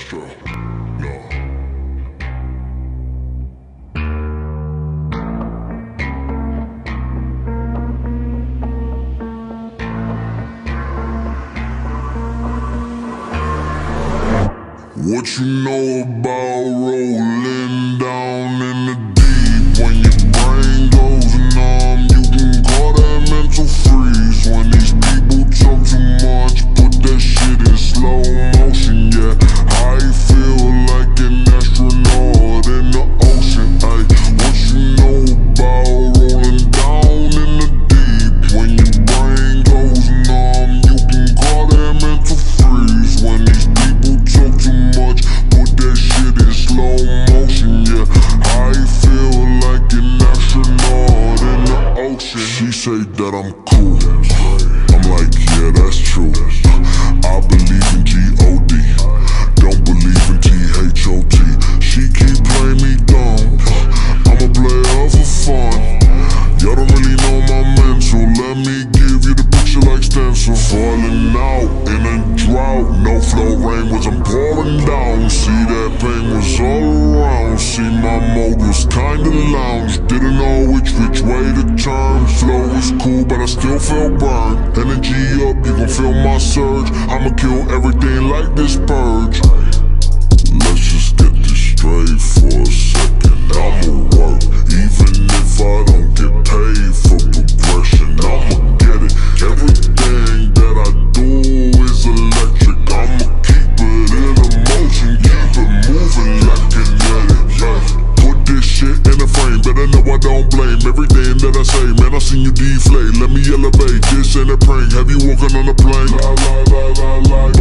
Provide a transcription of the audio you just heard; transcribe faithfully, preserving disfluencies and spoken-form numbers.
Astro, no. What you know about rolling down in the deep? When your brain goes numb, you can call that mental freeze. When these people talk too much, put that shit in slow motion, yeah. I feel like an astronaut in the ocean, ay. What you know about rolling down in the deep? When your brain goes numb, you can call that mental freeze. When these people talk too much, put that shit in slow motion, yeah. I feel like an astronaut in the ocean. She say that I'm cool, I'm like, yeah, that's true. I believe in G O D, don't believe in T H O T. She keep playing me dumb, I'm a player for fun. Y'all don't really know my mental, let me give you the picture like stencil. Falling out in a drought, no flow rain wasn't pouring down. See that pain was all around, see my mode was kinda lounge. Didn't know which which way to turn. Flow was cool but I still felt burned. Energy up, you gon' feel my surge. I'ma kill everything like this purge. Let's just get this straight for a second. I'ma work, even if I don't get paid for progression. I'ma get it, everything that I do is electric. I'ma keep it in a motion, keep it moving like kinetic, yeah. Put this shit in a frame, better know I don't blame everything that I say. Man, I seen you deflate, let me elevate. This ain't a prank, have you walking on a plane? La la la la la.